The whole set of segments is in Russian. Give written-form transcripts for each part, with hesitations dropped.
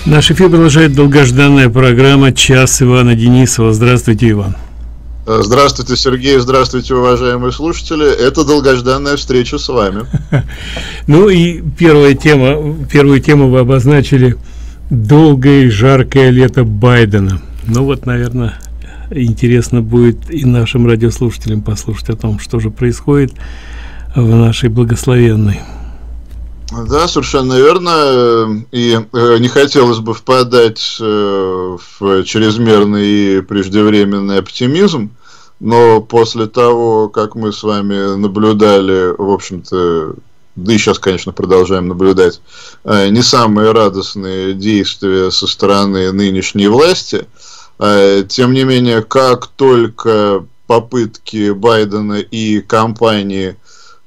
Наш эфир продолжает долгожданная программа «Час Ивана Денисова». Здравствуйте, Иван. Здравствуйте, Сергей. Здравствуйте, уважаемые слушатели. Это долгожданная встреча с вами. Ну и первую тему вы обозначили: долгое и жаркое лето Байдена. Ну вот, наверное, интересно будет и нашим радиослушателям послушать о том, что же происходит в нашей благословенной. Да, совершенно верно. И не хотелось бы впадать в чрезмерный и преждевременный оптимизм, но после того, как мы с вами наблюдали, в общем-то, да и сейчас, конечно, продолжаем наблюдать, не самые радостные действия со стороны нынешней власти, тем не менее, как только попытки Байдена и компании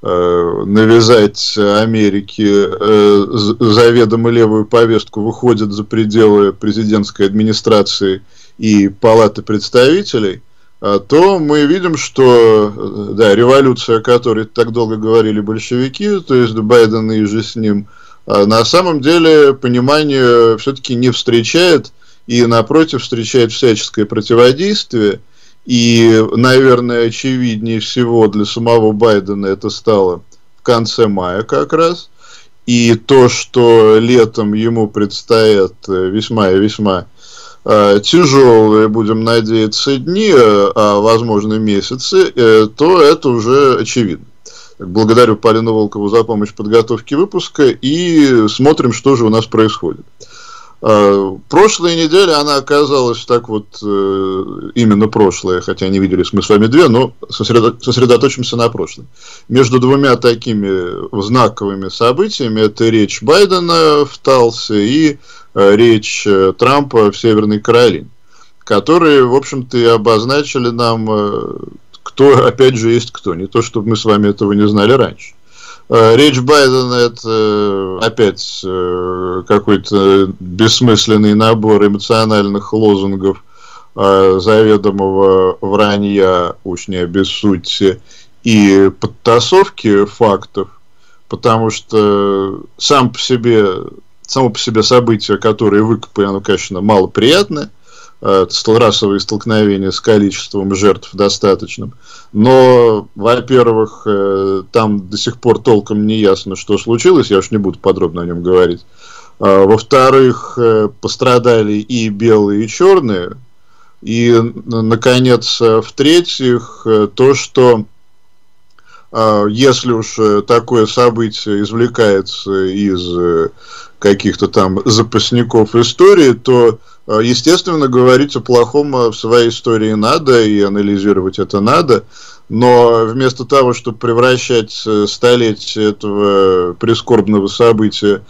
навязать Америке заведомо левую повестку выходят за пределы президентской администрации и Палаты представителей, то мы видим, что да, революция, о которой так долго говорили большевики, то есть Байден и же с ним, на самом деле понимание все-таки не встречает, и напротив встречает всяческое противодействие. И, наверное, очевиднее всего для самого Байдена это стало в конце мая как раз. И то, что летом ему предстоят весьма и весьма тяжелые, будем надеяться, дни, а возможно месяцы, то это уже очевидно. Благодарю Полину Волкову за помощь в подготовке выпуска и смотрим, что же у нас происходит. Прошлая неделя, она оказалась так вот, именно прошлая, хотя не виделись мы с вами две, но сосредоточимся на прошлом. Между двумя такими знаковыми событиями это речь Байдена в Талсе и речь Трампа в Северной Каролине, которые, в общем-то, и обозначили нам, кто, опять же, есть кто. Не то, чтобы мы с вами этого не знали раньше. Речь Байдена – это опять какой-то бессмысленный набор эмоциональных лозунгов, заведомого вранья, уж не обессудьте, и подтасовки фактов, потому что само по себе событие, которое выкопали, оно, конечно, малоприятное. Расовые столкновения с количеством жертв достаточным. Но, во-первых, там до сих пор толком не ясно, что случилось, я уж не буду подробно о нем говорить. Во-вторых, пострадали и белые, и черные. И, наконец, в-третьих, то, что если уж такое событие извлекается из каких-то там запасников истории, то, естественно, говорить о плохом в своей истории надо, и анализировать это надо, но вместо того, чтобы превращать столетие этого прискорбного события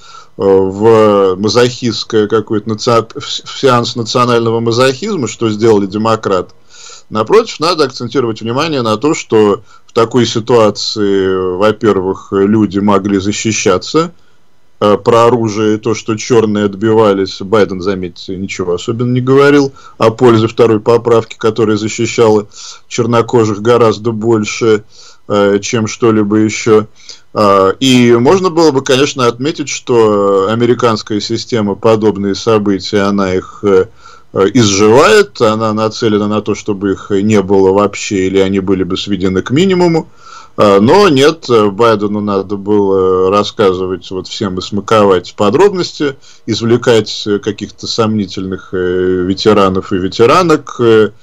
в мазохистское какой-то сеанс национального мазохизма, что сделали демократы, напротив, надо акцентировать внимание на то, что в такой ситуации, во-первых, люди могли защищаться. Про оружие и то, что черные отбивались, Байден, заметьте, ничего особенно не говорил о пользе второй поправки, которая защищала чернокожих гораздо больше, чем что-либо еще. И можно было бы, конечно, отметить, что американская система подобные события, она их изживает, она нацелена на то, чтобы их не было вообще, или они были бы сведены к минимуму. Но нет, Байдену надо было рассказывать вот всем и смаковать подробности, извлекать каких-то сомнительных ветеранов и ветеранок,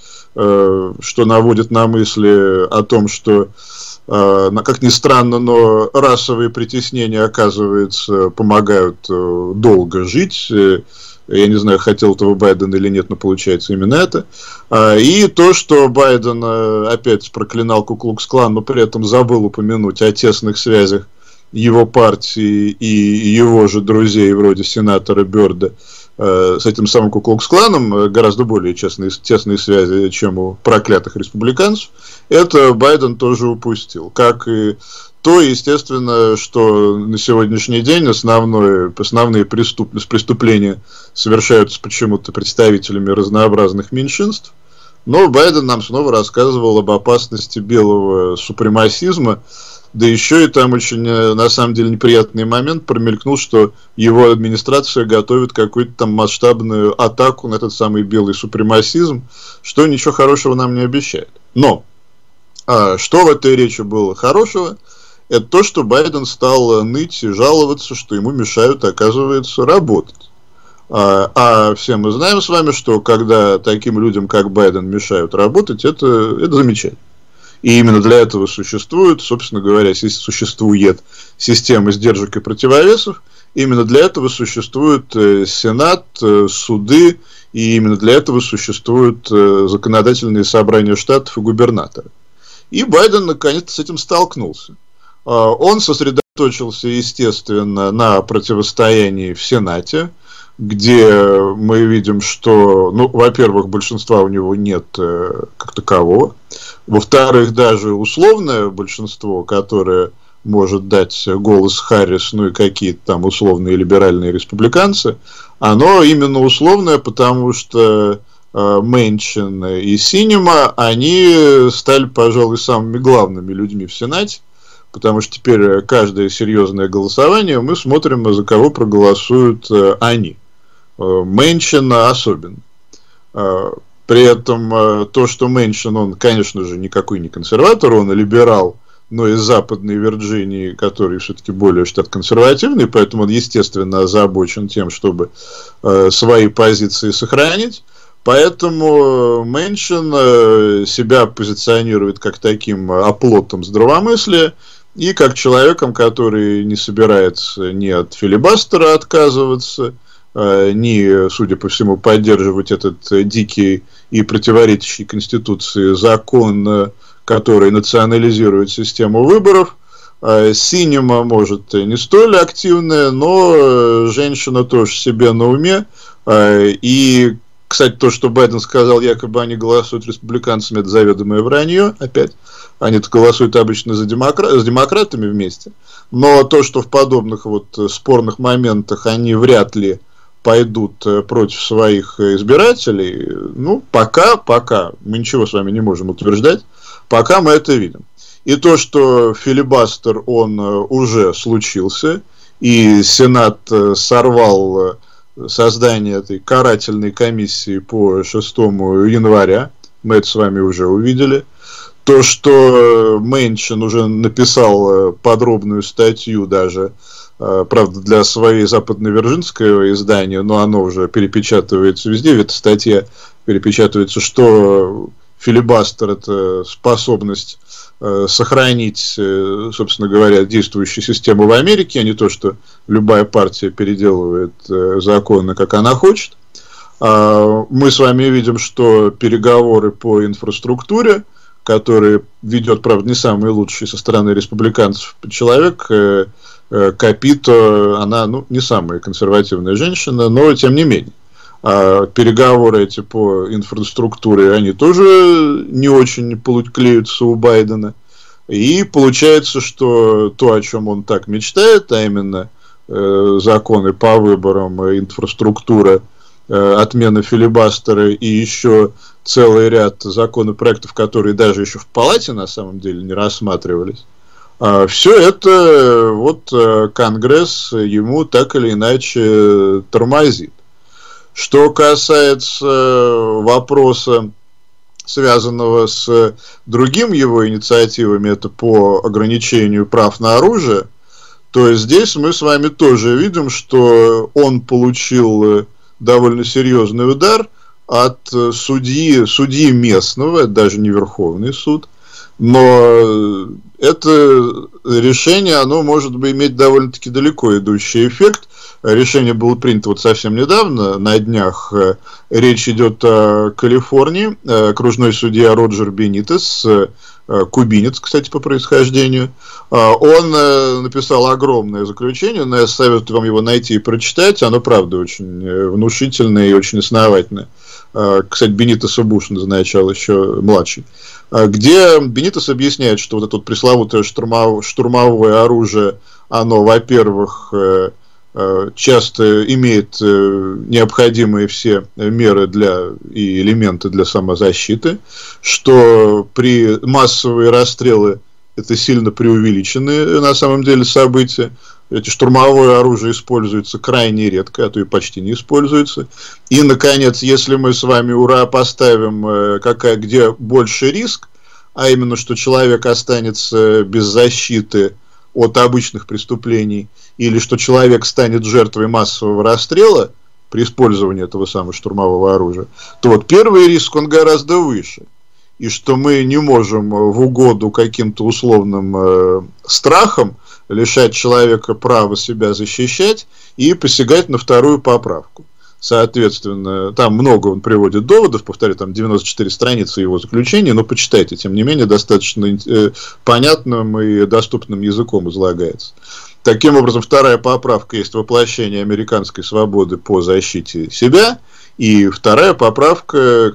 что наводит на мысли о том, что, как ни странно, но расовые притеснения, оказывается, помогают долго жить. Я не знаю, хотел этого Байден или нет, но получается именно это. И то, что Байден опять проклинал Ку-Клукс-Клан, но при этом забыл упомянуть о тесных связях его партии и его же друзей, вроде сенатора Бёрда, с этим самым Ку-Клукс-Кланом, гораздо более тесные связи, чем у проклятых республиканцев, это Байден тоже упустил. Как и то, естественно, что на сегодняшний день основные преступления совершаются почему-то представителями разнообразных меньшинств. Но Байден нам снова рассказывал об опасности белого супремасизма, да еще и там очень, на самом деле, неприятный момент промелькнул, что его администрация готовит какую-то там масштабную атаку на этот самый белый супремасизм, что ничего хорошего нам не обещает. Но что в этой речи было хорошего? Это то, что Байден стал ныть и жаловаться, что ему мешают, оказывается, работать. А все мы знаем с вами, что когда таким людям, как Байден, мешают работать, это замечательно. И именно для этого существует, собственно говоря, существует система сдержек и противовесов. Именно для этого существует Сенат, суды, и именно для этого существуют законодательные собрания штатов и губернаторы. И Байден наконец-то с этим столкнулся. Он сосредоточился, естественно, на противостоянии в Сенате, где мы видим, что, ну, во-первых, большинства у него нет как такового, во-вторых, даже условное большинство, которое может дать голос Харрис, ну и какие-то там условные либеральные республиканцы, оно именно условное, потому что Мэнчин и Синема, они стали, пожалуй, самыми главными людьми в Сенате, потому что теперь каждое серьезное голосование мы смотрим, за кого проголосуют они. Мэнчин особенно. При этом то, что Мэнчин, он, конечно же, никакой не консерватор, он либерал, но из Западной Вирджинии, который все-таки более штат консервативный, поэтому он, естественно, озабочен тем, чтобы свои позиции сохранить. Поэтому Мэнчин себя позиционирует как таким оплотом здравомыслия и как человеком, который не собирается ни от филибастера отказываться, ни, судя по всему, поддерживать этот дикий и противоречащий Конституции закон, который национализирует систему выборов. Синема, может, не столь активная, но женщина тоже себе на уме. И, кстати, то, что Байден сказал, якобы они голосуют республиканцами, это заведомое вранье, опять. Они-то голосуют обычно с демократами вместе. Но то, что в подобных вот спорных моментах они вряд ли пойдут против своих избирателей, ну, пока мы ничего с вами не можем утверждать, пока мы это видим. И то, что филибастер, он уже случился, и Сенат сорвал создание этой карательной комиссии по 6 января, мы это с вами уже увидели. То, что Мэнчин уже написал подробную статью даже, правда, для своей западновирджинского издания, но оно уже перепечатывается везде, эта статья перепечатывается, что филибастер – это способность сохранить, собственно говоря, действующую систему в Америке, а не то, что любая партия переделывает законы, как она хочет. Мы с вами видим, что переговоры по инфраструктуре, которые ведет, правда, не самый лучший со стороны республиканцев человек, Капито, она, ну, не самая консервативная женщина, но тем не менее. Переговоры эти по инфраструктуре, они тоже не очень клеются у Байдена. И получается, что то, о чем он так мечтает, а именно законы по выборам, инфраструктура, отмена филибастера и еще целый ряд законопроектов, которые даже еще в палате на самом деле не рассматривались. Все это вот Конгресс ему так или иначе тормозит. Что касается вопроса, связанного с другим его инициативами, это по ограничению прав на оружие, то здесь мы с вами тоже видим, что он получил довольно серьезный удар от судьи местного, это даже не Верховный суд, но это решение, оно может иметь довольно-таки далеко идущий эффект. Решение было принято вот совсем недавно, на днях. Речь идет о Калифорнии. Окружной судья Роджер Бенитес, кубинец, кстати, по происхождению, он написал огромное заключение, но я советую вам его найти и прочитать. Оно, правда, очень внушительное и очень основательное. Кстати, Бенитеса Буш назначал еще младший. Где Бенитес объясняет, что вот это вот пресловутое штурмовое оружие, оно, во-первых, часто имеет необходимые все меры и элементы для самозащиты, что при массовые расстрелы это сильно преувеличенные на самом деле события. Эти штурмовое оружие используется крайне редко, а то и почти не используется. И, наконец, если мы с вами, ура, поставим, где больше риск, а именно, что человек останется без защиты от обычных преступлений, или что человек станет жертвой массового расстрела при использовании этого самого штурмового оружия, то вот первый риск, он гораздо выше. И что мы не можем в угоду каким-то условным страхам лишать человека права себя защищать и посягать на вторую поправку. Соответственно, там много он приводит доводов, повторю, там 94 страницы его заключения, но почитайте, тем не менее, достаточно понятным и доступным языком излагается. Таким образом, вторая поправка есть воплощение американской свободы по защите себя, и вторая поправка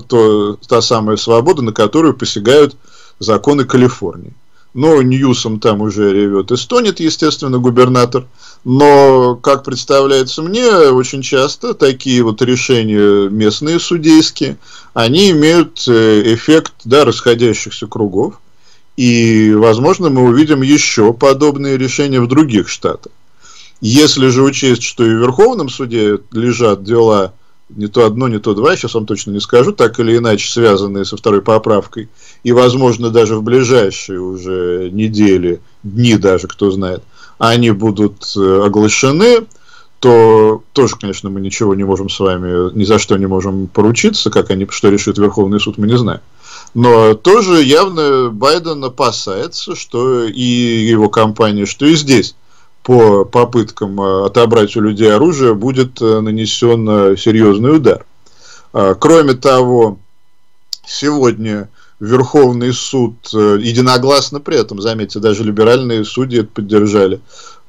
та самая свобода, на которую посягают законы Калифорнии. Но Ньюсом там уже ревет и стонет, естественно, губернатор. Но, как представляется мне, очень часто такие вот решения местные судейские, они имеют эффект, да, расходящихся кругов. И, возможно, мы увидим еще подобные решения в других штатах. Если же учесть, что и в Верховном суде лежат дела, не то одно, не то два, сейчас вам точно не скажу, так или иначе связанные со второй поправкой, и, возможно, даже в ближайшие уже недели, дни даже, кто знает, они будут оглашены, то тоже, конечно, мы ничего не можем с вами, ни за что не можем поручиться, что решит Верховный суд, мы не знаем. Но тоже явно Байден опасается, что и его кампания, что и здесь по попыткам отобрать у людей оружие будет нанесен серьезный удар. Кроме того, сегодня Верховный суд единогласно при этом, заметьте, даже либеральные судьи это поддержали,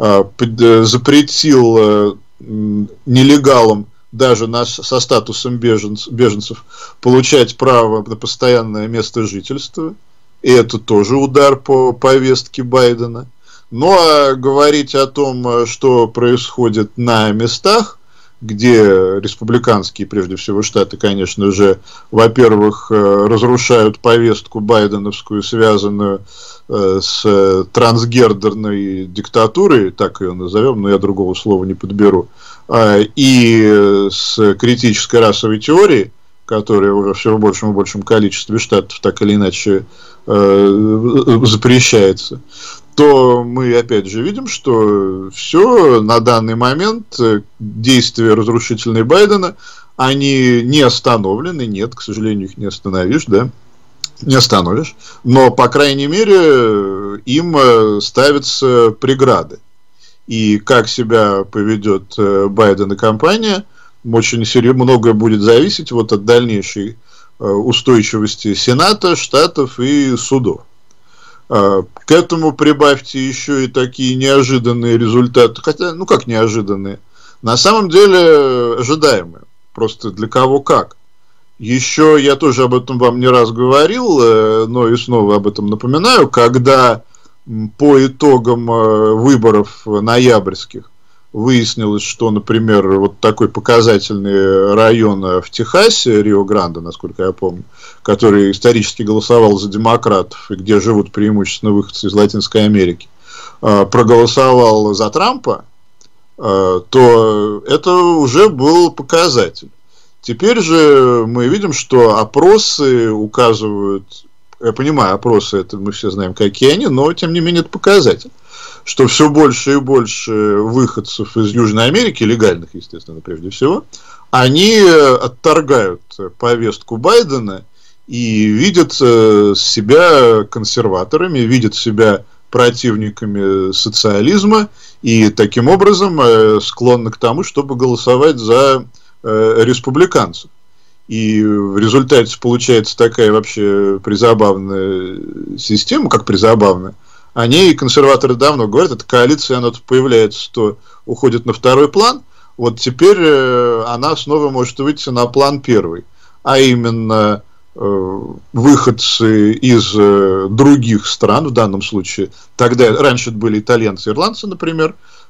запретил нелегалам даже со статусом беженцев получать право на постоянное место жительства. И это тоже удар по повестке Байдена. Ну, а говорить о том, что происходит на местах, где республиканские, прежде всего, штаты, конечно же, во-первых, разрушают повестку байденовскую, связанную с трансгендерной диктатурой, так ее назовем, но я другого слова не подберу, и с критической расовой теорией, которая уже в все большем и большем количестве штатов так или иначе запрещается, то мы опять же видим, что все на данный момент действия разрушительные Байдена, они не остановлены, нет, к сожалению, их не остановишь, да, не остановишь, но, по крайней мере, им ставятся преграды. И как себя поведет Байден и компания, очень многое будет зависеть вот от дальнейшей устойчивости Сената, штатов и судов. К этому прибавьте еще и такие неожиданные результаты, хотя, ну как неожиданные, на самом деле ожидаемые, просто для кого как. Еще я тоже об этом вам не раз говорил, но и снова об этом напоминаю, когда по итогам выборов ноябрьских выяснилось, что, например, вот такой показательный район в Техасе, Рио-Гранде, насколько я помню, который исторически голосовал за демократов, и где живут преимущественно выходцы из Латинской Америки, проголосовал за Трампа, то это уже был показатель. Теперь же мы видим, что опросы указывают, я понимаю, опросы, это мы все знаем, какие они, но тем не менее это показатель, что все больше и больше выходцев из Южной Америки, легальных, естественно, прежде всего, они отторгают повестку Байдена и видят себя консерваторами, видят себя противниками социализма и таким образом склонны к тому, чтобы голосовать за республиканцев. И в результате получается такая вообще призабавная система, как призабавная. О ней консерваторы давно говорят, эта коалиция, она тут появляется, то уходит на второй план. Вот теперь она снова может выйти на план первый. А именно выходцы из других стран, в данном случае, тогда раньше это были итальянцы, ирландцы, например,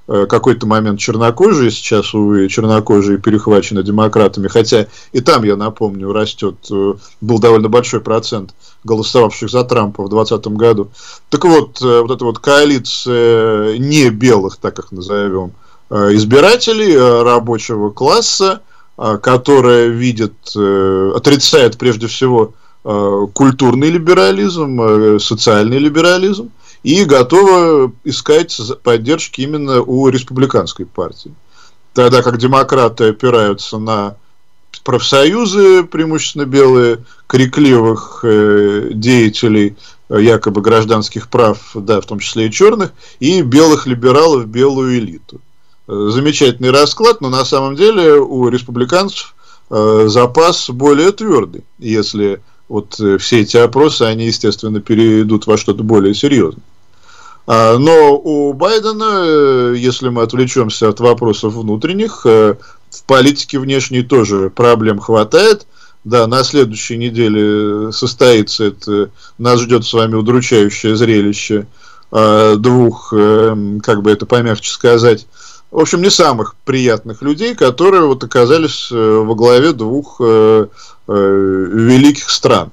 какой-то момент чернокожие, сейчас, увы, чернокожие перехвачены демократами, хотя и там, я напомню, растет, был довольно большой процент голосовавших за Трампа в 2020 году. Так вот, вот эта вот коалиция не белых, так их назовем, избирателей рабочего класса, которая видит, отрицает прежде всего культурный либерализм, социальный либерализм, и готова искать поддержки именно у республиканской партии. Тогда как демократы опираются на профсоюзы, преимущественно белые, крикливых деятелей якобы гражданских прав, да, в том числе и черных, и белых либералов, белую элиту. Замечательный расклад, но на самом деле у республиканцев запас более твердый, если вот все эти опросы, они, естественно, перейдут во что-то более серьезное. Но у Байдена, если мы отвлечемся от вопросов внутренних, в политике внешней тоже проблем хватает. Да, на следующей неделе состоится это, нас ждет с вами удручающее зрелище двух, как бы это помягче сказать, в общем, не самых приятных людей, которые вот оказались во главе двух великих стран.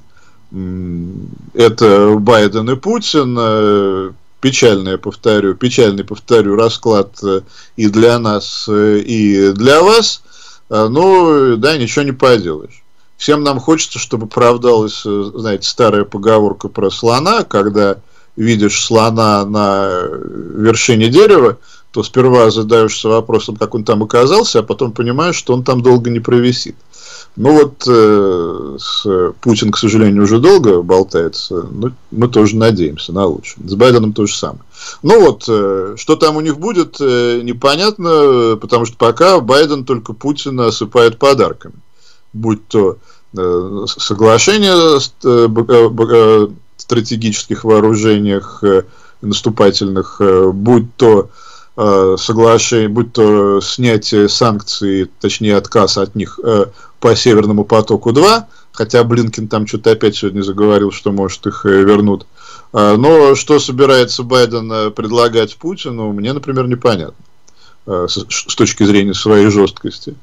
Это Байден и Путин. Печальный, повторю, расклад и для нас, и для вас. Но, да, ничего не поделаешь. Всем нам хочется, чтобы оправдалась, знаете, старая поговорка про слона, когда видишь слона на вершине дерева, то сперва задаешься вопросом, как он там оказался, а потом понимаешь, что он там долго не провисит. Ну вот Путин, к сожалению, уже долго болтается, но мы тоже надеемся на лучшее. С Байденом то же самое. Ну вот, что там у них будет, непонятно, потому что пока Байден только Путина осыпает подарками. Будь то соглашение о стратегических вооружениях наступательных, будь то соглашение, будь то снятие санкций, точнее отказ от них по Северному потоку-2, хотя Блинкен там что-то опять сегодня заговорил, что может их вернут. Но что собирается Байден предлагать Путину, мне, например, непонятно с точки зрения своей жесткости.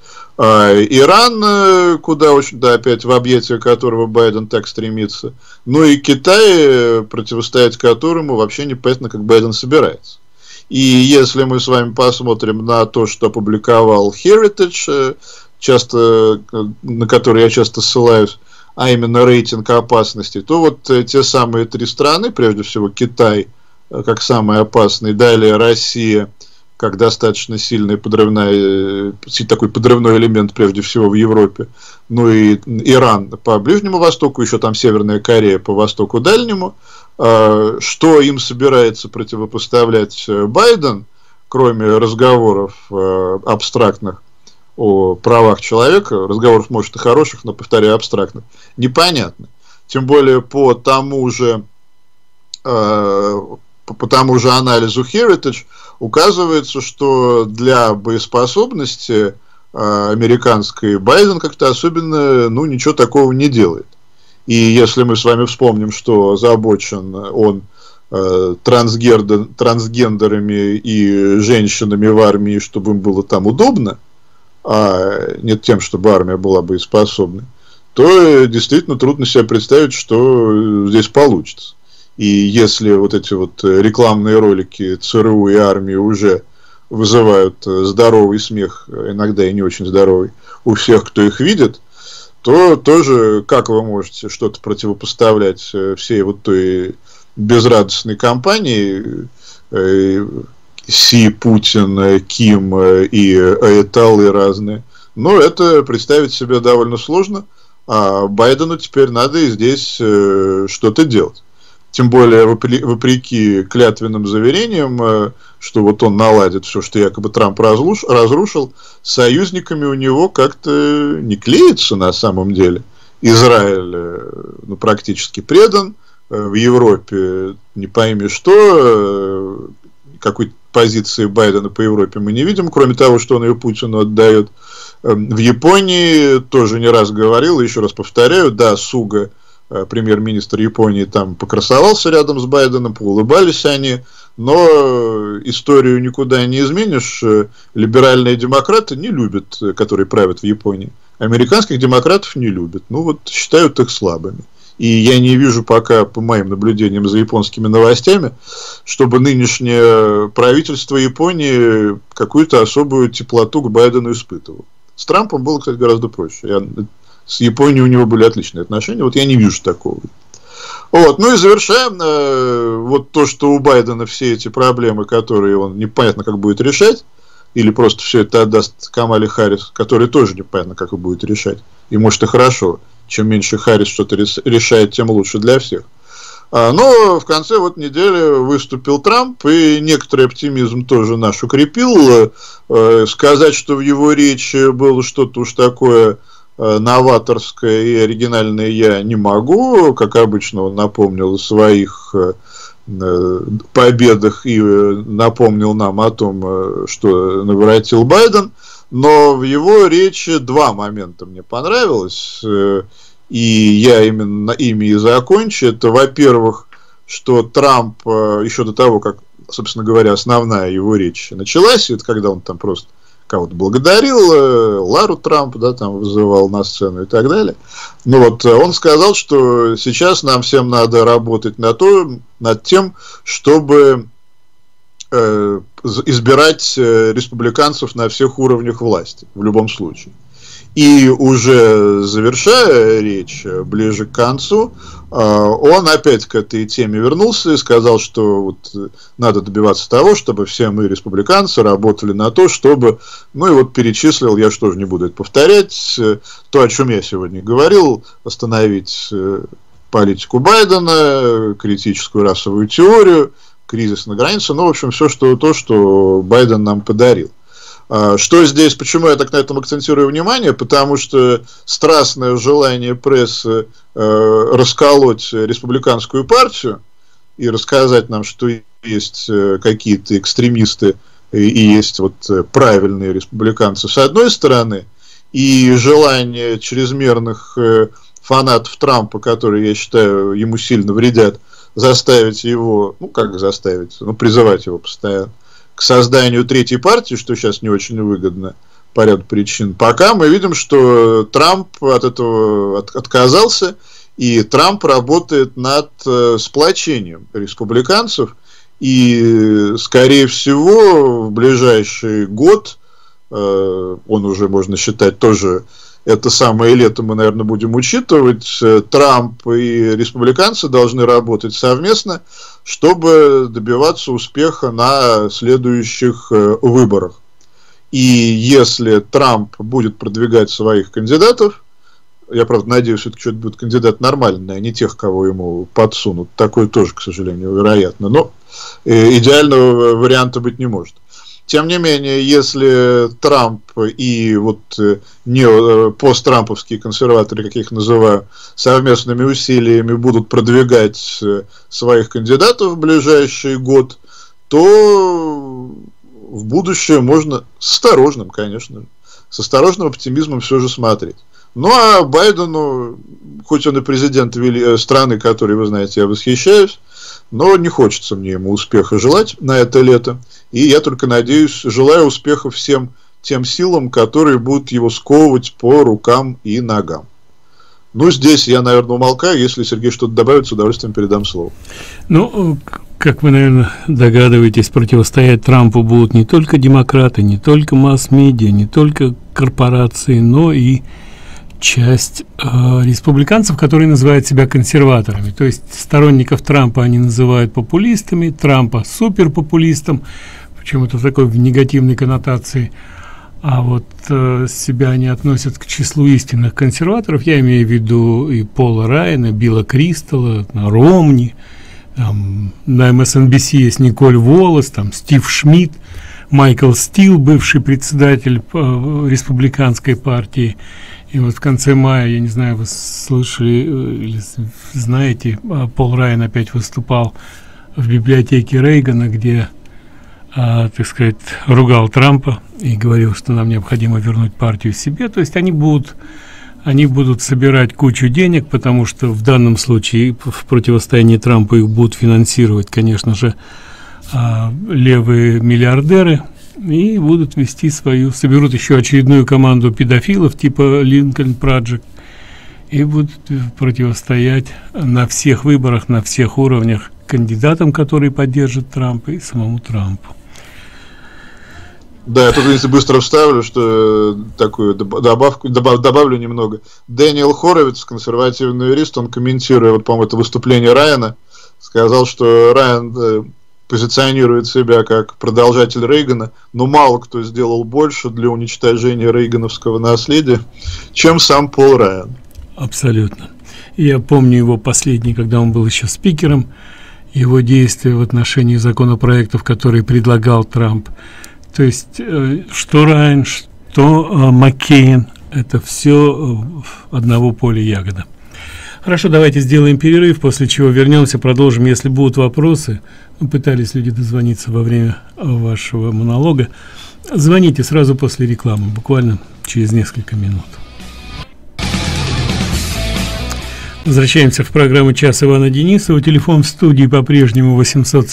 Иран, куда очень, да, опять в объятия которого Байден так стремится, ну и Китай, противостоять которому вообще непонятно, как Байден собирается. И если мы с вами посмотрим на то, что опубликовал Heritage, часто, на который я часто ссылаюсь, а именно рейтинг опасности, то вот те самые три страны, прежде всего Китай, как самый опасный, далее Россия, как достаточно сильный такой подрывной элемент, прежде всего в Европе, ну и Иран по Ближнему Востоку, еще там Северная Корея по Востоку Дальнему. Что им собирается противопоставлять Байден, кроме разговоров абстрактных о правах человека, разговоров, может, и хороших, но, повторяю, абстрактных, непонятно. Тем более по тому же анализу Heritage указывается, что для боеспособности американской Байден как-то особенно, ну, ничего такого не делает. И если мы с вами вспомним, что озабочен он трансгендерами и женщинами в армии, чтобы им было там удобно, а не тем, чтобы армия была боеспособной, то действительно трудно себе представить, что здесь получится. И если вот эти вот рекламные ролики ЦРУ и армии уже вызывают здоровый смех, иногда и не очень здоровый, у всех, кто их видит, то тоже, как вы можете что-то противопоставлять всей вот той безрадостной кампании Си, Путин, Ким и Аятоллы разные. Но это представить себе довольно сложно, а Байдену теперь надо и здесь что-то делать. Тем более, вопреки клятвенным заверениям, что вот он наладит все, что якобы Трамп разрушил, союзниками у него как-то не клеится на самом деле. Израиль, ну, практически предан, в Европе не пойми что, какой позиции Байдена по Европе мы не видим, кроме того, что он ее Путину отдает. В Японии тоже не раз говорил, и еще раз повторяю, да, Суга, премьер-министр Японии, там покрасовался рядом с Байденом, поулыбались они, но историю никуда не изменишь. Либеральные демократы не любят, которые правят в Японии. Американских демократов не любят. Ну, вот считают их слабыми. И я не вижу пока, по моим наблюдениям за японскими новостями, чтобы нынешнее правительство Японии какую-то особую теплоту к Байдену испытывало. С Трампом было, кстати, гораздо проще. С Японией у него были отличные отношения. Вот я не вижу такого. Вот. Ну и завершаем. Вот то, что у Байдена все эти проблемы, которые он непонятно как будет решать, или просто все это отдаст Камале Харрис, который тоже непонятно как будет решать. И может и хорошо. Чем меньше Харрис что-то решает, тем лучше для всех. Но в конце вот недели выступил Трамп, и некоторый оптимизм тоже наш укрепил. Сказать, что в его речи было что-то уж такое новаторское и оригинальное, я не могу. Как обычно, он напомнил о своих победах и напомнил нам о том, что наворотил Байден. Но в его речи два момента мне понравилось, и я именно ими и закончу. Это, во-первых, что Трамп еще до того, как, собственно говоря, основная его речь началась, это когда он там просто кого-то благодарил, Лару Трамп, да, там вызывал на сцену и так далее. Ну вот, он сказал, что сейчас нам всем надо работать над тем, чтобы избирать республиканцев на всех уровнях власти, в любом случае. И уже завершая речь, ближе к концу, он опять к этой теме вернулся и сказал, что вот надо добиваться того, чтобы все мы, республиканцы, работали на то, чтобы, ну и вот перечислил, я что же не буду это повторять, то, о чем я сегодня говорил, остановить политику Байдена, критическую расовую теорию, кризис на границе, ну, в общем, все то, что Байден нам подарил. Что здесь, почему я так на этом акцентирую внимание? Потому что страстное желание прессы расколоть республиканскую партию и рассказать нам, что есть какие-то экстремисты и есть вот правильные республиканцы с одной стороны, и желание чрезмерных фанатов Трампа, которые, я считаю, ему сильно вредят, заставить его, ну как заставить, ну призывать его постоянно к созданию третьей партии, что сейчас не очень выгодно по ряду причин. Пока мы видим, что Трамп от этого отказался, и Трамп работает над сплочением республиканцев, и, скорее всего, в ближайший год, он уже, можно считать, тоже это самое лето мы, наверное, будем учитывать, Трамп и республиканцы должны работать совместно, чтобы добиваться успеха на следующих выборах. И если Трамп будет продвигать своих кандидатов, я, правда, надеюсь, все-таки что-то будет кандидат нормальный, а не тех, кого ему подсунут. Такое тоже, к сожалению, вероятно. Но идеального варианта быть не может. Тем не менее, если Трамп и вот не посттрамповские консерваторы, как я их называю, совместными усилиями будут продвигать своих кандидатов в ближайший год, то в будущее можно с осторожным, конечно, с осторожным оптимизмом все же смотреть. Ну, а Байдену, хоть он и президент страны, которой, вы знаете, я восхищаюсь, но не хочется мне ему успеха желать на это лето. И я только надеюсь, желаю успеха всем тем силам, которые будут его сковывать по рукам и ногам. Ну, здесь я, наверное, умолкаю. Если Сергей что-то добавит, с удовольствием передам слово. Ну, как вы, наверное, догадываетесь, противостоять Трампу будут не только демократы, не только масс-медиа, не только корпорации, но и часть республиканцев, которые называют себя консерваторами. То есть сторонников Трампа они называют популистами, Трампа суперпопулистом, почему-то в такой негативной коннотации. А вот себя они относят к числу истинных консерваторов. Я имею в виду и Пола Райана, Билла Кристалла, Ромни, там, на MSNBC есть Николь Волос, там, Стив Шмидт, Майкл Стил, бывший председатель республиканской партии. И вот в конце мая, я не знаю, вы слышали или знаете, Пол Райан опять выступал в библиотеке Рейгана, где, так сказать, ругал Трампа и говорил, что нам необходимо вернуть партию себе. То есть они будут собирать кучу денег, потому что в данном случае в противостоянии Трампу их будут финансировать, конечно же, левые миллиардеры и будут вести свою, соберут еще очередную команду педофилов типа Lincoln Project и будут противостоять на всех выборах, на всех уровнях кандидатам, которые поддержат Трампа, и самому Трампу. Да, я тут, если быстро вставлю, что такую добавлю немного. Дэниел Хоровиц, консервативный юрист, он, комментируя, вот, по-моему, это выступление Райана, сказал, что Райан позиционирует себя как продолжатель Рейгана, но мало кто сделал больше для уничтожения рейгановского наследия, чем сам Пол Райан. Абсолютно. Я помню его последний, когда он был еще спикером, его действия в отношении законопроектов, которые предлагал Трамп. То есть, что Райан, что Маккейн, это все одного поля ягода. Хорошо, давайте сделаем перерыв, после чего вернемся, продолжим. Если будут вопросы, пытались люди дозвониться во время вашего монолога, звоните сразу после рекламы, буквально через несколько минут. Возвращаемся в программу «Час» Ивана Денисова. Телефон в студии по-прежнему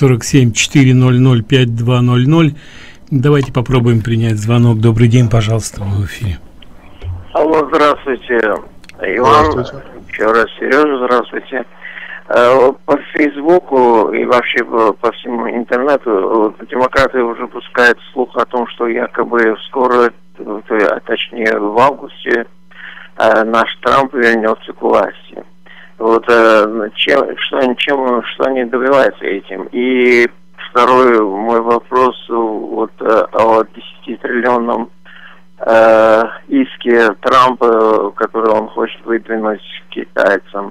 847-400-5200. Давайте попробуем принять звонок. Добрый день, пожалуйста, в эфире. Алло, здравствуйте, Иван. Здравствуйте. Еще раз, Сережа, здравствуйте. По Фейсбуку и вообще по всему интернету демократы уже пускают слух о том, что якобы скоро, точнее в августе, наш Трамп вернется к власти. Вот что они добиваются этим? И второй мой вопрос вот о 10-триллионном иске Трампа, который он хочет выдвинуть китайцам.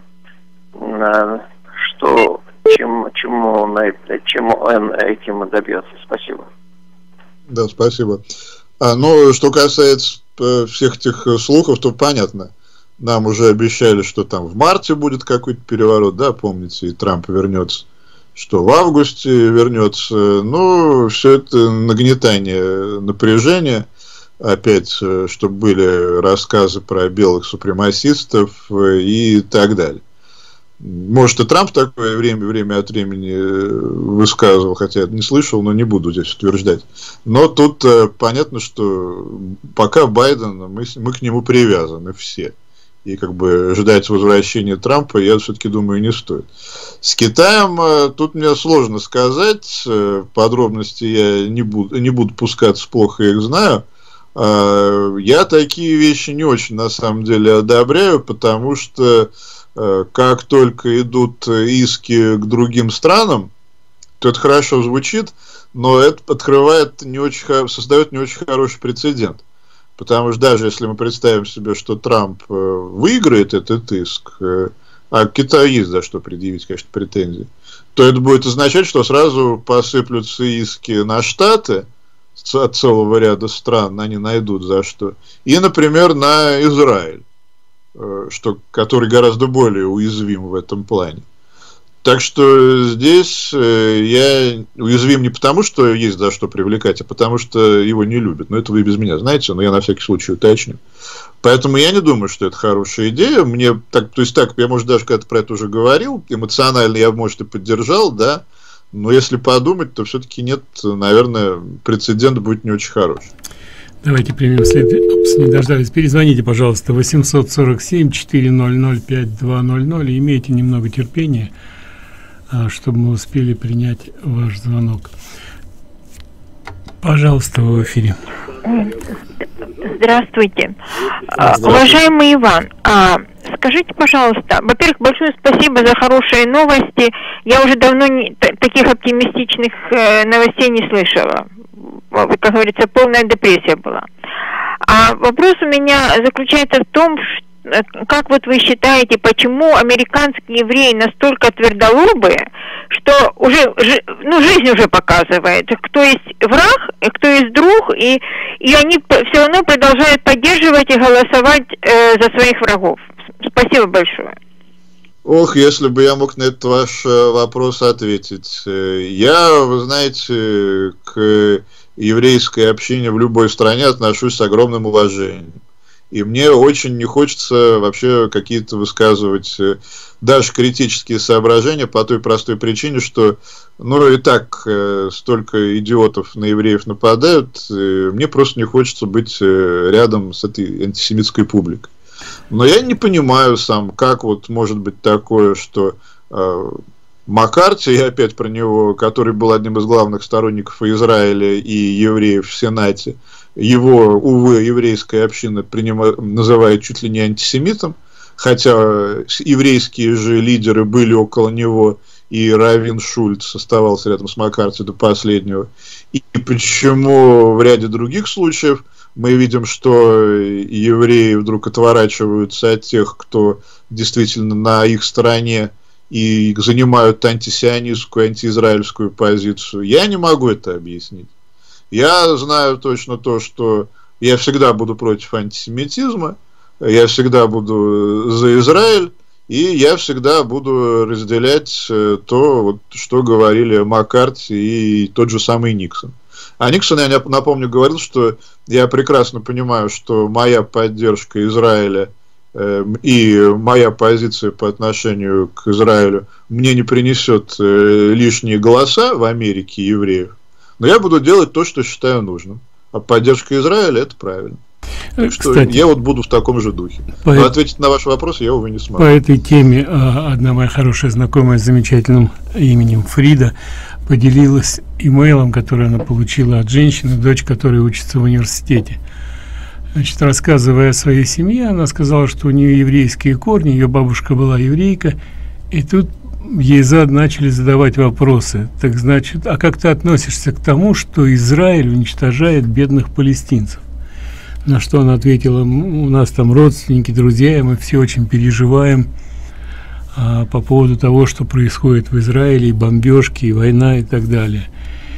Чему он этим добьется? Спасибо. Да, спасибо. Ну, что касается всех этих слухов, то понятно. Нам уже обещали, что там в марте будет какой-то переворот, да, помните, и Трамп вернется, что в августе вернется. Ну, все это нагнетание напряжения. Опять, чтобы были рассказы про белых супремасистов и так далее. Может, и Трамп такое время от времени высказывал, хотя я не слышал, но не буду здесь утверждать. Но тут понятно, что пока Байден, мы к нему привязаны все. И как бы ждать возвращения Трампа, я все-таки думаю, не стоит. С Китаем тут мне сложно сказать, подробности я не буду пускаться, плохо их знаю. Я такие вещи не очень на самом деле одобряю, потому что как только идут иски к другим странам, то это хорошо звучит, но это создает не очень хороший прецедент. Потому что даже если мы представим себе, что Трамп выиграет этот иск, а Китаю есть за что предъявить, конечно, претензии, то это будет означать, что сразу посыплются иски на Штаты от целого ряда стран, они найдут за что, и, например, на Израиль, который гораздо более уязвим в этом плане. Так что здесь я уязвим не потому, что есть за что привлекать, а потому что его не любят. Но это вы без меня знаете, но я на всякий случай уточню. Поэтому я не думаю, что это хорошая идея. Я, может, даже когда-то про это уже говорил, эмоционально я, может, и поддержал, да, но если подумать, то все-таки нет, наверное, прецедент будет не очень хороший. Давайте примем не дождались. Перезвоните, пожалуйста, 847-400-5200 и имейте немного терпения, чтобы мы успели принять ваш звонок. Пожалуйста, в эфире. Здравствуйте. Уважаемый Иван, скажите, пожалуйста, во-первых, большое спасибо за хорошие новости. Я уже давно таких оптимистичных новостей не слышала. Как говорится, полная депрессия была. А вопрос у меня заключается в том, как вот вы считаете, почему американские евреи настолько твердолобые, что уже жизнь уже показывает, кто есть враг, кто есть друг, и они все равно продолжают поддерживать и голосовать за своих врагов. Спасибо большое. Ох, если бы я мог на этот ваш вопрос ответить. Я, вы знаете, к еврейской общине в любой стране отношусь с огромным уважением. И мне очень не хочется вообще какие-то высказывать даже критические соображения по той простой причине, что ну и так столько идиотов на евреев нападают, мне просто не хочется быть рядом с этой антисемитской публикой. Но я не понимаю сам, как вот может быть такое, что Маккарти, я опять про него, который был одним из главных сторонников Израиля и евреев в Сенате, его, увы, еврейская община называет чуть ли не антисемитом, хотя еврейские же лидеры были около него, и Равин Шульц оставался рядом с Маккарти до последнего. И почему в ряде других случаев мы видим, что евреи вдруг отворачиваются от тех, кто действительно на их стороне, и занимают антисионистскую, антиизраильскую позицию. Я не могу это объяснить. Я знаю точно то, что я всегда буду против антисемитизма, я всегда буду за Израиль, и я всегда буду разделять то, вот, что говорили Маккарти и тот же самый Никсон. А Никсон, я напомню, говорил, что я прекрасно понимаю, что моя поддержка Израиля и моя позиция по отношению к Израилю мне не принесет лишние голоса в Америке евреев, но я буду делать то, что считаю нужным. А поддержка Израиля – это правильно. Так что кстати, я вот буду в таком же духе. Но ответить на ваш вопрос я, увы, не смогу. По этой теме одна моя хорошая знакомая с замечательным именем Фрида поделилась имейлом, который она получила от женщины, дочь которой учится в университете. Значит, рассказывая о своей семье, она сказала, что у нее еврейские корни, ее бабушка была еврейка, и тут ей начали задавать вопросы. Так значит, а как ты относишься к тому, что Израиль уничтожает бедных палестинцев? На что она ответила: у нас там родственники, друзья, и мы все очень переживаем по поводу того, что происходит в Израиле, и бомбежки, и война, и так далее.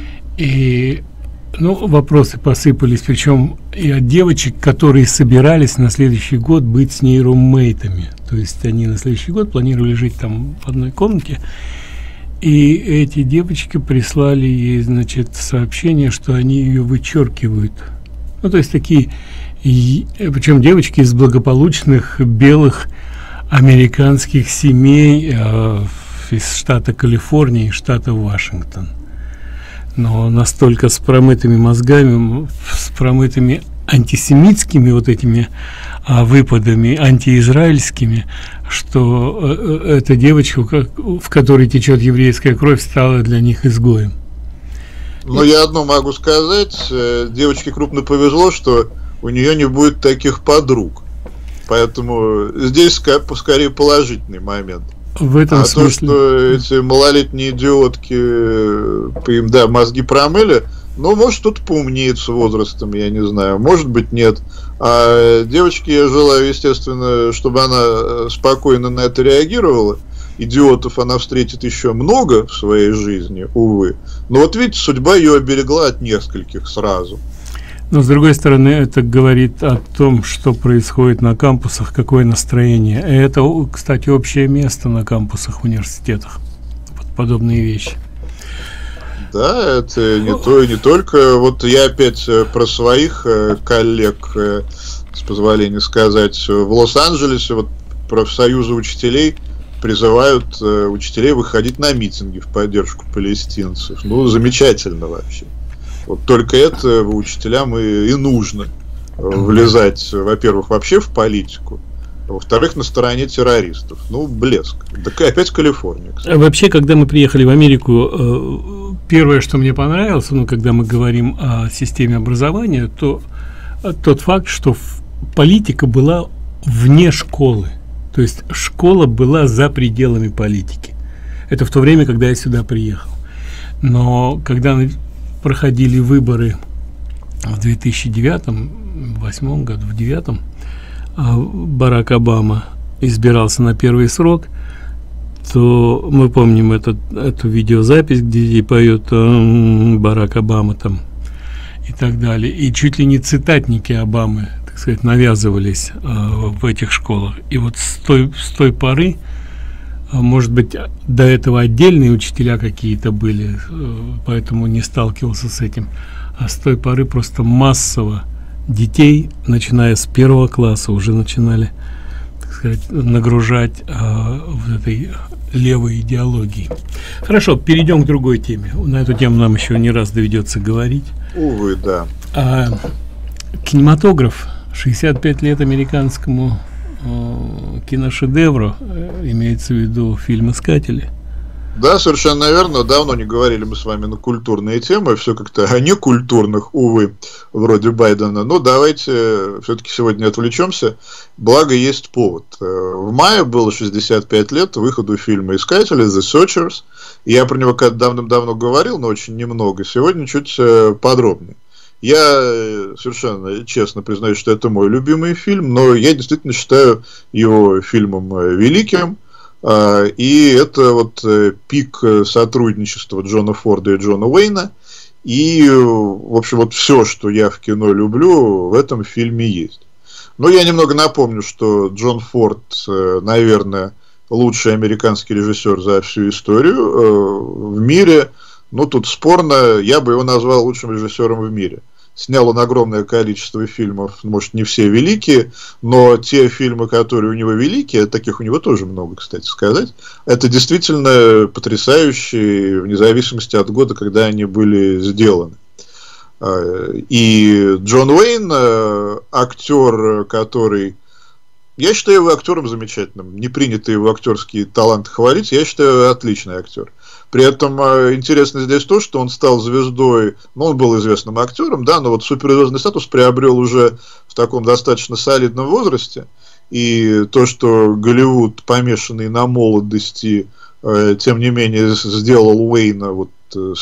И ну, вопросы посыпались, причем и от девочек, которые собирались на следующий год быть с ней руммейтами. То есть они на следующий год планировали жить там в одной комнате. И эти девочки прислали ей, значит, сообщение, что они ее вычеркивают. Ну, то есть такие, причем девочки из благополучных белых американских семей из штата Калифорния и штата Вашингтон. Но настолько с промытыми мозгами, с промытыми антисемитскими вот этими выпадами, антиизраильскими, что эта девочка, в которой течет еврейская кровь, стала для них изгоем. Но я одно могу сказать: девочке крупно повезло, что у нее не будет таких подруг. Поэтому здесь скорее положительный момент. В этом смысле... то, что эти малолетние идиотки, им, да, мозги промыли, ну, может, кто-то поумнеет с возрастом, я не знаю, может быть, нет. А девочке я желаю, естественно, чтобы она спокойно на это реагировала. Идиотов она встретит еще много в своей жизни, увы. Но вот видите, судьба ее оберегла от нескольких сразу. Но, с другой стороны, это говорит о том, что происходит на кампусах, какое настроение. И это, кстати, общее место на кампусах университетах. Вот подобные вещи. Да, это не только. Вот я опять про своих коллег, с позволения сказать, в Лос-Анджелесе вот профсоюзы учителей призывают учителей выходить на митинги в поддержку палестинцев. Ну, замечательно вообще. Вот только это учителям и нужно влезать, во-первых, вообще в политику, а во-вторых, на стороне террористов. Ну, блеск. Так опять Калифорния, кстати. Вообще, когда мы приехали в Америку, первое, что мне понравилось, ну, когда мы говорим о системе образования, то тот факт, что политика была вне школы. То есть школа была за пределами политики. Это в то время, когда я сюда приехал. Но когда проходили выборы в 2009-2008 году, в 2009 Барак Обама избирался на первый срок, то мы помним эту видеозапись, где поет Барак Обама там и так далее. И чуть ли не цитатники Обамы, так сказать, навязывались в этих школах. И вот с той поры, может быть, до этого отдельные учителя какие-то были, поэтому не сталкивался с этим. А с той поры просто массово детей, начиная с 1 класса, уже начинали, так сказать, нагружать вот этой левой идеологией. Хорошо, перейдем к другой теме. На эту тему нам еще не раз доведется говорить. Увы, да. Кинематограф, 65 лет американскому киношедевру, имеется в виду фильм «Искатели». Да, совершенно верно. Давно не говорили мы с вами на культурные темы, все как-то о некультурных, увы, вроде Байдена. Но давайте все-таки сегодня отвлечемся. Благо есть повод. В мае было 65 лет выходу фильма «Искатели», The Searchers. Я про него когда-то давным-давно говорил, но очень немного. Сегодня чуть подробнее. Я совершенно честно признаюсь, что это мой любимый фильм, но я действительно считаю его фильмом великим. И это вот пик сотрудничества Джона Форда и Джона Уэйна. И, в общем, вот все, что я в кино люблю, в этом фильме есть. Но я немного напомню, что Джон Форд, наверное, лучший американский режиссер за всю историю в мире. Ну, тут спорно, я бы его назвал лучшим режиссером в мире. Снял он огромное количество фильмов, может, не все великие, но те фильмы, которые у него великие, таких у него тоже много, кстати сказать, это действительно потрясающие, вне зависимости от года, когда они были сделаны. И Джон Уэйн, актер, который... Я считаю его актером замечательным. Не принято его актерские таланты хвалить, я считаю, отличный актер. При этом интересно здесь то, что он стал звездой, ну, он был известным актером, да, но вот суперзвездный статус приобрел уже в таком достаточно солидном возрасте. И то, что Голливуд, помешанный на молодости, тем не менее сделал Уэйна вот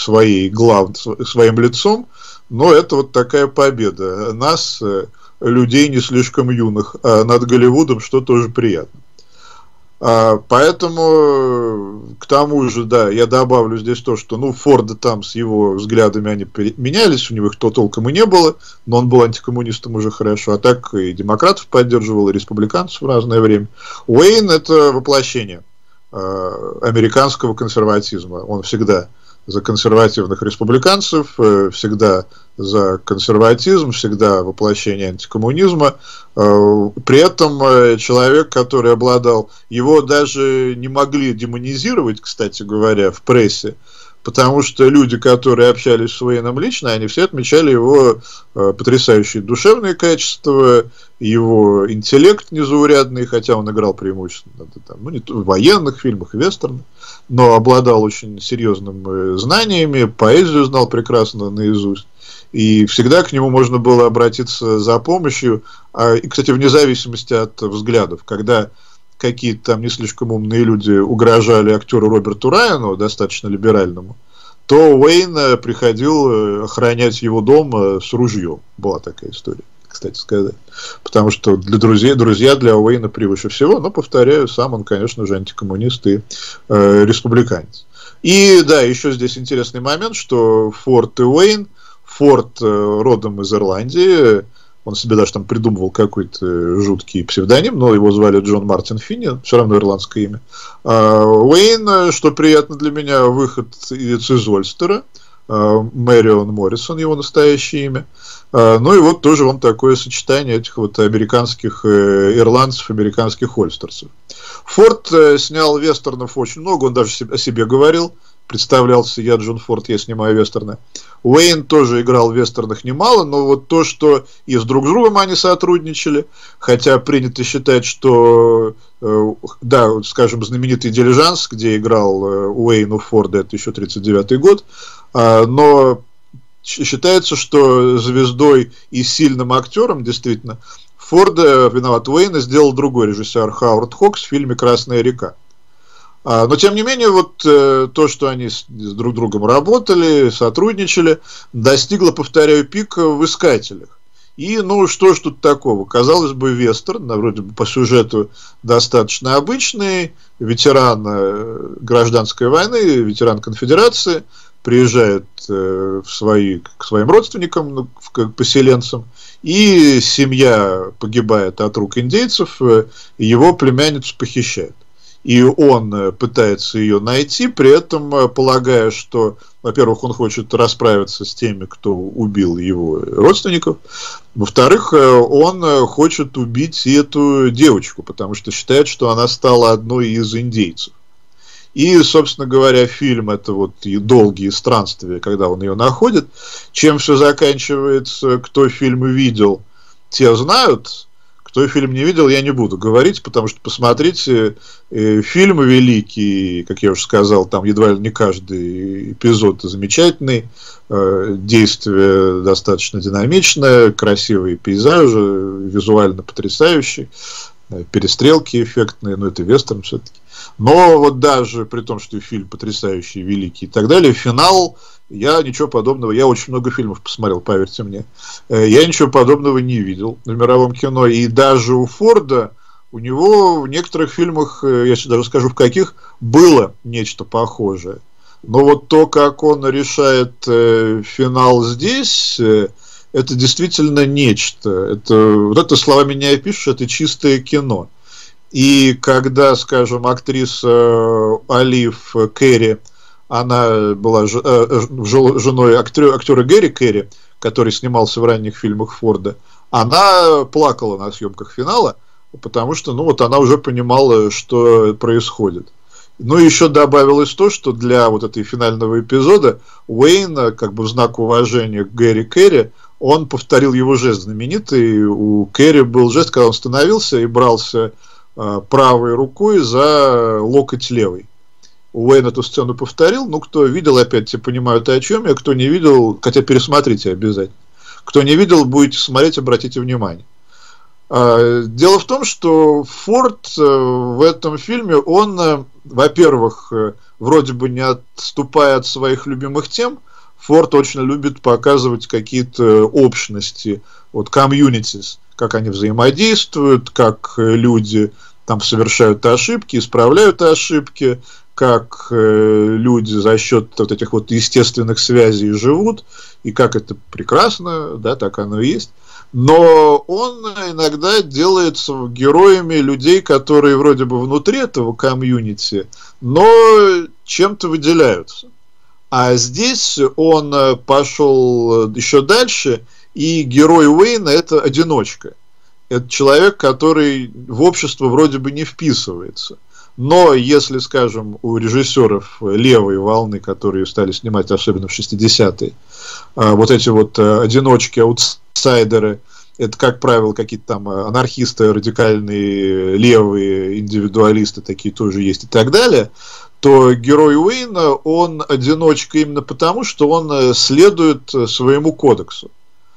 своим лицом, но это вот такая победа. Нас, людей не слишком юных, над Голливудом, что тоже приятно. Поэтому, к тому же, да, я добавлю здесь то, что, ну, Форда там с его взглядами они менялись, у него их то толком и не было, но он был антикоммунистом уже хорошо, а так и демократов поддерживал, и республиканцев в разное время. Уэйн – это воплощение американского консерватизма, он всегда за консервативных республиканцев, всегда за консерватизм, всегда воплощение антикоммунизма. При этом человек, который обладал... Его даже не могли демонизировать, кстати говоря, в прессе, потому что люди, которые общались с Уэйном лично, они все отмечали его потрясающие душевные качества, его интеллект незаурядный, хотя он играл преимущественно там, ну, не в военных фильмах, вестернах, но обладал очень серьезными знаниями, поэзию знал прекрасно наизусть. И всегда к нему можно было обратиться за помощью. И, кстати, вне зависимости от взглядов, когда какие-то там не слишком умные люди угрожали актеру Роберту Райану, достаточно либеральному, то Уэйн приходил охранять его дом с ружьем. Была такая история, кстати сказать. Потому что друзья для Уэйна превыше всего, но, повторяю, сам он, конечно же, антикоммунист и республиканец. И да, еще здесь интересный момент, что Форд и Уэйн, Форд родом из Ирландии, он себе даже там придумывал какой-то жуткий псевдоним, но его звали Джон Мартин Финни, все равно ирландское имя. Уэйн, что приятно для меня, выходец из Ольстера, Мэрион Моррисон, его настоящее имя. Ну и вот тоже он такое сочетание этих вот американских ирландцев, американских ольстерцев. Форд снял вестернов очень много, он даже о себе говорил, представлялся: я Джон Форд, я снимаю вестерны. Уэйн тоже играл в вестернах немало, но вот то, что и с друг с другом они сотрудничали, хотя принято считать, что, да, скажем, знаменитый «Дилижанс», где играл Уэйн у Форда, это еще 1939 год, но считается, что звездой и сильным актером, действительно, Форда, Уэйна сделал другой режиссер Хауард Хокс в фильме «Красная река». Но, тем не менее, вот то, что они с друг другом работали, сотрудничали, достигло, повторяю, пика в «Искателях». И, ну, что ж тут такого? Казалось бы, вестерн, вроде бы по сюжету достаточно обычный, ветеран гражданской войны, ветеран конфедерации, приезжает к своим родственникам, к поселенцам, и семья погибает от рук индейцев, его племянницу похищают. И он пытается ее найти, при этом полагая, что Во-первых, он хочет расправиться с теми, кто убил его родственников. Во-вторых, он хочет убить эту девочку, потому что считает, что она стала одной из индейцев. И, собственно говоря, фильм — это вот и долгие странствия, когда он ее находит. Чем все заканчивается, кто фильм видел, те знают. Кто фильм не видел, я не буду говорить, потому что посмотрите, фильм великий, как я уже сказал, там едва ли не каждый эпизод замечательный, действие достаточно динамичное, красивые пейзажи, визуально потрясающие, перестрелки эффектные, но это вестерн все-таки. Но вот даже при том, что фильм потрясающий, великий и так далее, финал, я ничего подобного, я очень много фильмов посмотрел, поверьте мне, я ничего подобного не видел в мировом кино. И даже у Форда, у него в некоторых фильмах, я сейчас даже скажу в каких, было нечто похожее. Но вот то, как он решает финал здесь, это действительно нечто. Это, вот это словами не опишешь, это чистое кино. И когда, скажем, актриса Олив Керри, она была женой актера Гэри Керри, который снимался в ранних фильмах Форда, она плакала на съемках финала, потому что, ну, вот она уже понимала, что происходит. Ну, еще добавилось то, что для вот этой финального эпизода Уэйн, как бы в знак уважения к Гэри Керри, он повторил его жест знаменитый. У Керри был жест, когда он становился и брался правой рукой за локоть левой. Уэйн эту сцену повторил. Ну, кто видел, опять те понимают, о чем я. Кто не видел, хотя пересмотрите обязательно. Кто не видел, будете смотреть, обратите внимание. Дело в том, что Форд в этом фильме, он, во-первых, вроде бы не отступая от своих любимых тем, Форд очень любит показывать какие-то общности, вот communities, как они взаимодействуют, как люди там совершают ошибки, исправляют ошибки, как люди за счет вот этих вот естественных связей живут, и как это прекрасно, да, так оно и есть. Но он иногда делается героями людей, которые вроде бы внутри этого комьюнити, но чем-то выделяются. А здесь он пошел еще дальше, и герой Уэйна — это одиночка. Это человек, который в общество вроде бы не вписывается. Но если, скажем, у режиссеров левой волны, которые стали снимать особенно в 60-е, вот эти вот одиночки, аутсайдеры, это, как правило, какие-то там анархисты, радикальные левые, индивидуалисты такие тоже есть и так далее, то герой Уэйна, он одиночка именно потому, что он следует своему кодексу.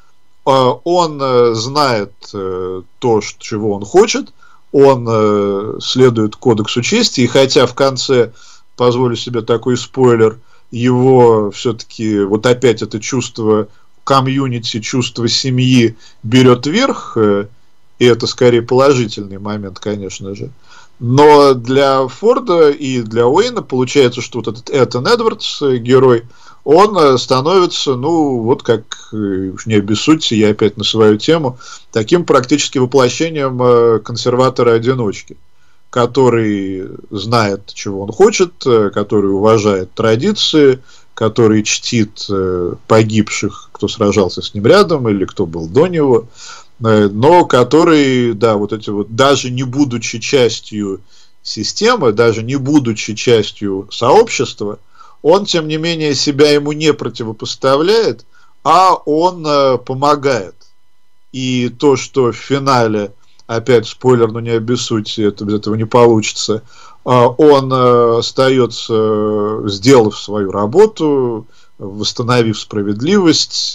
Он знает то, чего он хочет, он следует кодексу чести, и хотя в конце, позволю себе такой спойлер, его все-таки вот опять это чувство комьюнити, чувство семьи берет верх, и это скорее положительный момент, конечно же. Но для Форда и для Уэйна получается, что вот этот Этан Эдвардс, герой, он становится, ну, вот как, уж не обессудьте, я опять на свою тему, таким практически воплощением консерватора-одиночки, который знает, чего он хочет, который уважает традиции, который чтит погибших, кто сражался с ним рядом или кто был до него, но который, да, вот эти вот, даже не будучи частью системы, даже не будучи частью сообщества, он, тем не менее, себя ему не противопоставляет, а он помогает. И то, что в финале, опять спойлер, но не обессудьте, это без этого не получится, он остается, сделав свою работу, восстановив справедливость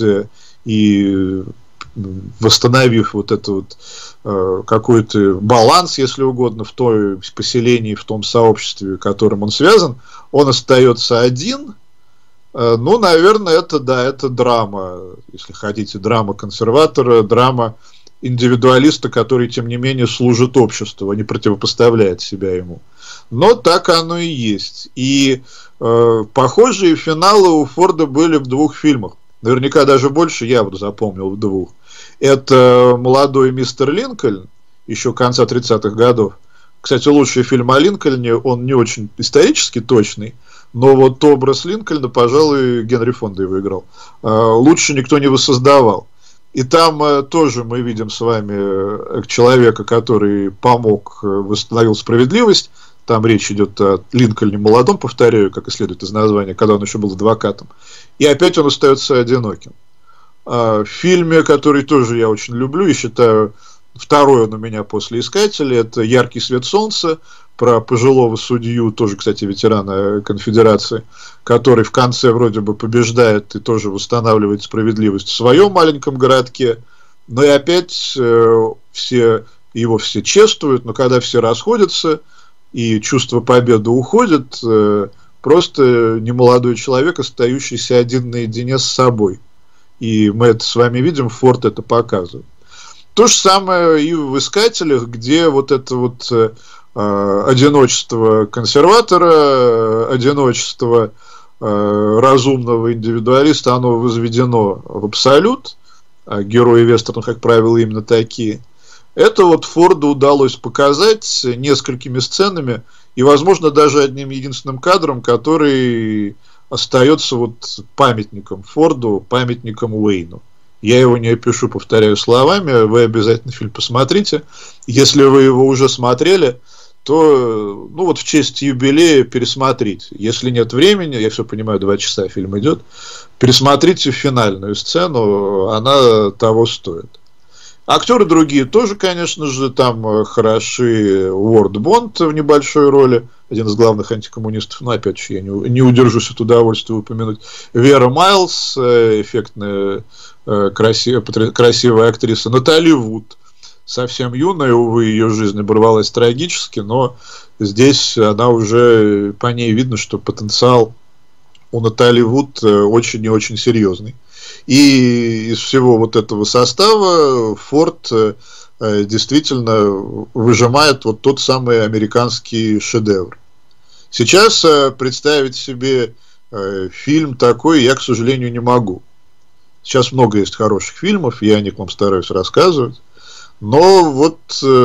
и восстановив вот это вот какой-то баланс, если угодно, в том поселении, в том сообществе, которым он связан, он остается один. Ну, наверное, это, да, это драма, если хотите, драма консерватора, драма индивидуалиста, который, тем не менее, служит обществу, а не противопоставляет себя ему. Но так оно и есть. И похожие финалы у Форда были в двух фильмах. Наверняка даже больше, я вот запомнил в двух. Это «Молодой мистер Линкольн», еще конца 30-х годов. Кстати, лучший фильм о Линкольне, он не очень исторически точный, но вот образ Линкольна, пожалуй, Генри Фонда его играл. Лучше никто не воссоздавал. И там тоже мы видим с вами человека, который помог, восстановил справедливость. Там речь идет о Линкольне молодом, повторяю, как и следует из названия, когда он еще был адвокатом. И опять он остается одиноким. В фильме, который тоже я очень люблю и считаю, второй он у меня после «Искателя», это «Яркий свет солнца», про пожилого судью, тоже, кстати, ветерана конфедерации, который в конце вроде бы побеждает и тоже восстанавливает справедливость в своем маленьком городке, но и опять его все чествуют, но когда все расходятся и чувство победы уходит, просто немолодой человек, остающийся один наедине с собой. И мы это с вами видим, Форд это показывает. То же самое и в «Искателях», где вот это вот одиночество консерватора, одиночество разумного индивидуалиста, оно возведено в абсолют, а герои вестернов, как правило, именно такие. Это вот Форду удалось показать несколькими сценами и, возможно, даже одним единственным кадром, который остается вот памятником Форду, памятником Уэйну. Я его не опишу, повторяю словами, вы обязательно фильм посмотрите. Если вы его уже смотрели, то, ну вот в честь юбилея пересмотрите. Если нет времени, я все понимаю, 2 часа фильм идет, пересмотрите финальную сцену, она того стоит. Актеры другие тоже, конечно же, там хороши. Уорд Бонд в небольшой роли, один из главных антикоммунистов, но опять же я не удержусь от удовольствия упомянуть. Вера Майлз, эффектная, красивая актриса. Натали Вуд, совсем юная, увы, ее жизнь оборвалась трагически, но здесь она уже, по ней видно, что потенциал у Натали Вуд очень и очень серьезный. И из всего вот этого состава Форд действительно выжимает вот тот самый американский шедевр. Сейчас представить себе фильм такой я, к сожалению, не могу. Сейчас много есть хороших фильмов, я о них вам стараюсь рассказывать. Но вот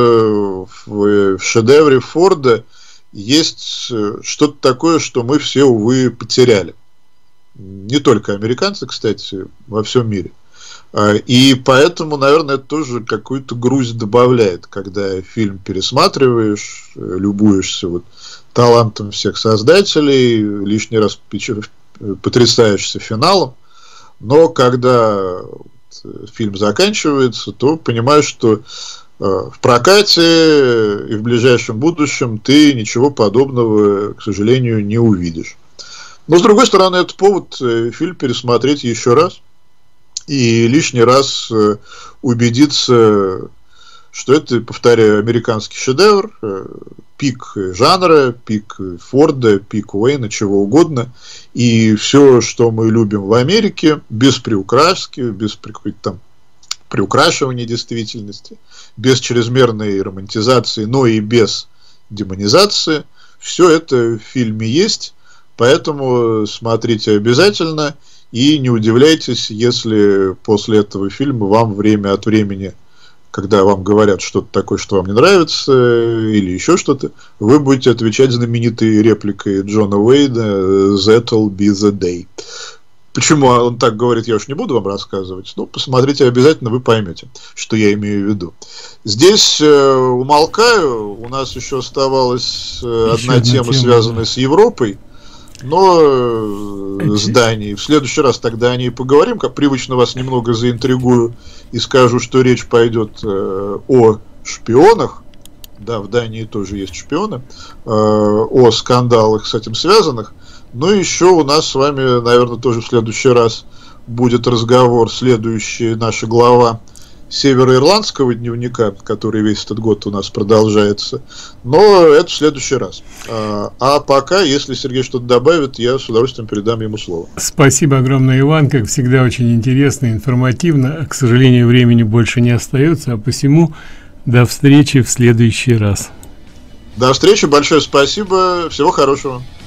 в шедевре Форда есть что-то такое, что мы все, увы, потеряли. Не только американцы, кстати, во всем мире. И поэтому, наверное, это тоже какую-то грусть добавляет, когда фильм пересматриваешь, любуешься вот талантом всех создателей, лишний раз потрясаешься финалом, но когда фильм заканчивается, то понимаешь, что в прокате и в ближайшем будущем ты ничего подобного, к сожалению, не увидишь. Но, с другой стороны, это повод фильм пересмотреть еще раз и лишний раз убедиться, что это, повторяю, американский шедевр, пик жанра, пик Форда, пик Уэйна, чего угодно. И все, что мы любим в Америке, без приукраски, без какой-то там приукрашивания действительности, без чрезмерной романтизации, но и без демонизации, все это в фильме есть. Поэтому смотрите обязательно и не удивляйтесь, если после этого фильма вам время от времени, когда вам говорят что-то такое, что вам не нравится, или еще что-то, вы будете отвечать знаменитой репликой Джона Уэйна «That'll be the day». Почему он так говорит, я уж не буду вам рассказывать. Ну, посмотрите обязательно, вы поймете, что я имею в виду. Здесь умолкаю. У нас еще оставалась одна тема, связанная с Европой. Но с Данией. В следующий раз тогда о ней поговорим. Как привычно, вас немного заинтригую и скажу, что речь пойдет о шпионах. Да, в Дании тоже есть шпионы. О скандалах с этим связанных. Ну и еще у нас с вами, наверное, тоже в следующий раз будет разговор. Следующая наша глава североирландского дневника, который весь этот год у нас продолжается. Но это в следующий раз. А пока, если Сергей что-то добавит, я с удовольствием передам ему слово. Спасибо огромное, Иван. Как всегда, очень интересно, информативно. К сожалению, времени больше не остается, а посему до встречи в следующий раз. До встречи, большое спасибо. Всего хорошего.